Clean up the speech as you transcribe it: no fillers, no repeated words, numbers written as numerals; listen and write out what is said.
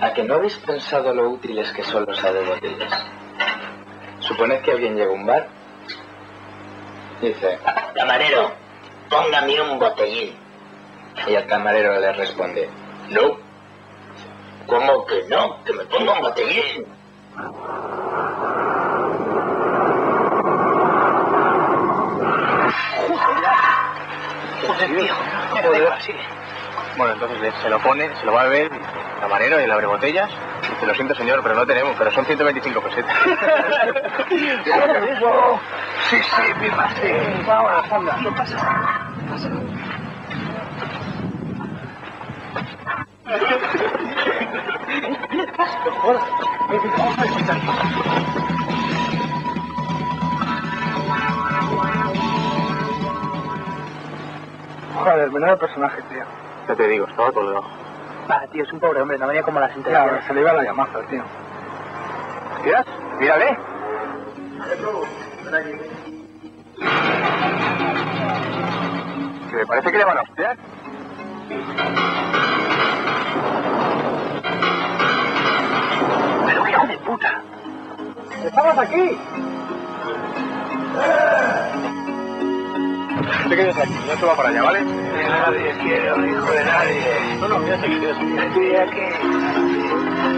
¿A que no habéis pensado lo útiles que son los de botellas? Suponed que alguien llega a un bar y dice: camarero, póngame un botellín. Y el camarero le responde: No. ¿Cómo que no? Que me ponga un botellín. Joder, viejo. Joder, sí. Bueno, entonces se lo pone, se lo va a beber, el camarero y el abre botellas. Dice: lo siento, señor, pero no tenemos, pero son 125 pesetas. Sí, mi madre. Vamos, anda. ¿Qué pasa? Joder, menudo personaje, tío. Ya te digo, estaba colgado. Ah, tío, es un pobre hombre, no venía como las interacciones. Ya, se le iba la llamaza, tío. ¿Miras? Mírale. Que me parece que le van a hostiar. Pero qué hijo de puta. ¡Estamos aquí! Te quedes aquí, no se va para allá, ¿vale? Nadie quiere un hijo de nadie. No, quédate aquí, quédate aquí. Estoy aquí.